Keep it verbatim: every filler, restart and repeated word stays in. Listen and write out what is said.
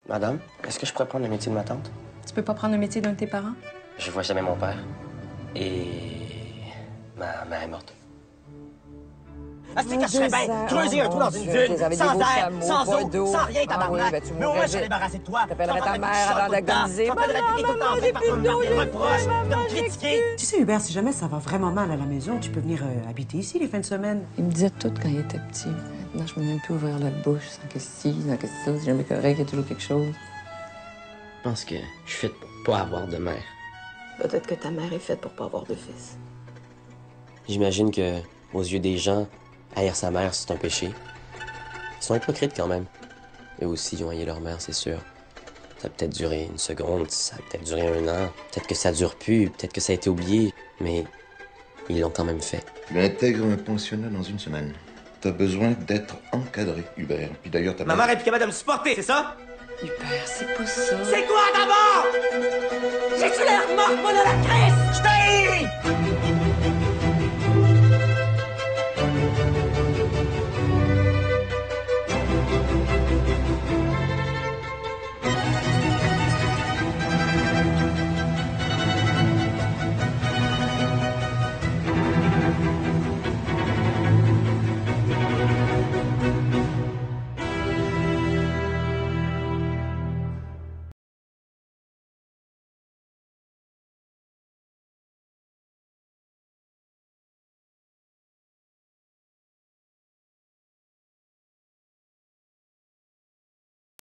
Madame, est-ce que je pourrais prendre le métier de ma tante? Tu peux pas prendre le métier d'un de tes parents? Je vois jamais mon père. Et... ma mère est morte. Ah, c'est que je serais bien creuser un trou dans une dune, sans air, sans eau, sans rien, tabarnak. Mais au moins, je serais débarrassé de toi. T'appellerais ta mère avant d'agoniser. Maman, maman, j'ai plus d'eau, j'ai plus d'eau, critiquer. Tu sais, Hubert, si jamais ça va vraiment mal à la maison, tu peux venir euh, habiter ici les fins de semaine. Il me disait tout quand il était petit. Maintenant, je peux même plus ouvrir la bouche sans que si, sans que ça, c'est jamais correct, il y a toujours quelque chose. Je pense que je suis faite pour pas avoir de mère. Peut-être que ta mère est faite pour pas avoir de fils. J'imagine que, aux yeux des gens, haïr sa mère, c'est un péché. Ils sont hypocrites quand même. Eux aussi, ils ont haï leur mère, c'est sûr. Ça a peut-être duré une seconde, ça a peut-être duré un an. Peut-être que ça dure plus, peut-être que ça a été oublié. Mais ils l'ont quand même fait. Tu intègres un pensionnat dans une semaine. T'as besoin d'être encadré, Hubert. Puis d'ailleurs, t'as... Ma mère est plus capable de me supporter, c'est ça? Hubert, c'est pas ça. C'est quoi d'abord? J'ai-tu l'air morte, moi, de la